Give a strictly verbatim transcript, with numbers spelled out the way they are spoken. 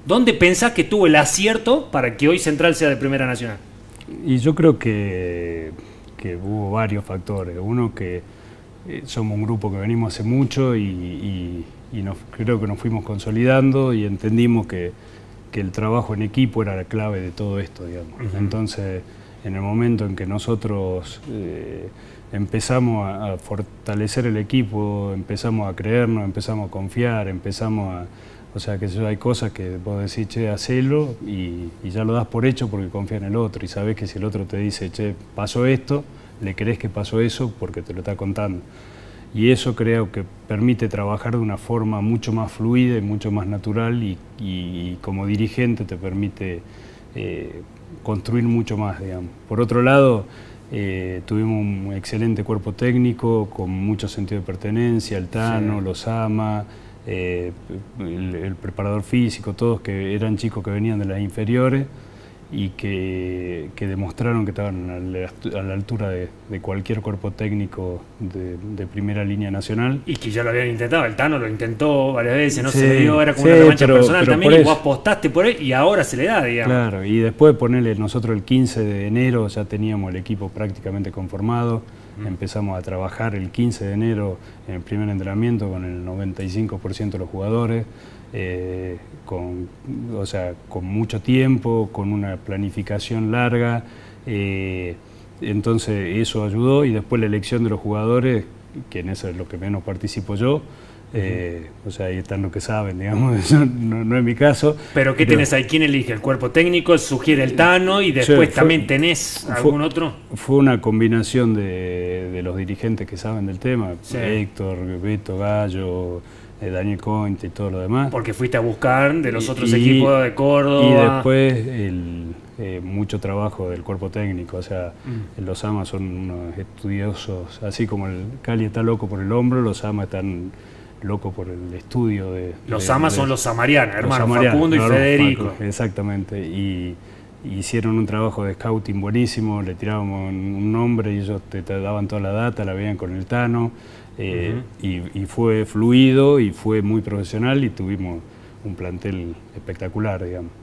¿Dónde pensás que tuvo el acierto para que hoy Central sea de Primera Nacional? Y yo creo que, que hubo varios factores. Uno, que eh, somos un grupo que venimos hace mucho y, y, y nos, creo que nos fuimos consolidando y entendimos que, que el trabajo en equipo era la clave de todo esto, digamos. Uh-huh. Entonces, en el momento en que nosotros eh, empezamos a, a fortalecer el equipo, empezamos a creernos, empezamos a confiar, empezamos a... O sea, que hay cosas que vos decís, che, hacelo y, y ya lo das por hecho porque confías en el otro y sabés que si el otro te dice, che, pasó esto, le crees que pasó eso porque te lo está contando. Y eso creo que permite trabajar de una forma mucho más fluida y mucho más natural y, y, y como dirigente te permite eh, construir mucho más, digamos. Por otro lado, eh, tuvimos un excelente cuerpo técnico con mucho sentido de pertenencia, el Tano, sí. los ama... Eh, el, el preparador físico, todos que eran chicos que venían de las inferiores y que, que demostraron que estaban a la, a la altura de, de cualquier cuerpo técnico de, de primera línea nacional. Y que ya lo habían intentado, el Tano lo intentó varias veces, no sí, se le dio, era como sí, una revancha pero, personal pero también, y vos apostaste por él y ahora se le da, digamos. Claro, y después ponerle nosotros el quince de enero ya teníamos el equipo prácticamente conformado. Empezamos a trabajar el quince de enero en el primer entrenamiento con el noventa y cinco por ciento de los jugadores, eh, con, o sea, con mucho tiempo, con una planificación larga, eh, entonces eso ayudó y después la elección de los jugadores, que en eso es lo que menos participo yo. Eh, uh-huh. O sea, ahí están los que saben, digamos, no, no es mi caso. ¿Pero qué pero, tenés ahí? ¿Quién elige? ¿El cuerpo técnico? ¿Sugiere el Tano? ¿Y después fue, también tenés algún fue, otro? Fue una combinación de, de los dirigentes que saben del tema, sí. Héctor, Beto Gallo, eh, Daniel Cointe y todo lo demás. Porque fuiste a buscar de los otros y, equipos de Córdoba. Y después el, eh, mucho trabajo del cuerpo técnico, o sea, mm. los amas son unos estudiosos, así como el Cali está loco por el hombro, los amas están... loco por el estudio de... Los de, amas de, son los Samariana, hermano, Samariana, Facundo y no, Federico. Facu, exactamente, y, y hicieron un trabajo de scouting buenísimo, le tirábamos un nombre y ellos te, te daban toda la data, la veían con el Tano, eh, uh-huh. y, y fue fluido y fue muy profesional y tuvimos un plantel espectacular, digamos.